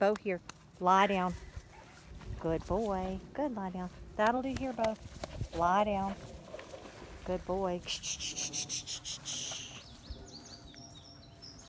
Bo, here. Lie down. Good boy. Good, lie down. That'll do here, Bo. Lie down. Good boy.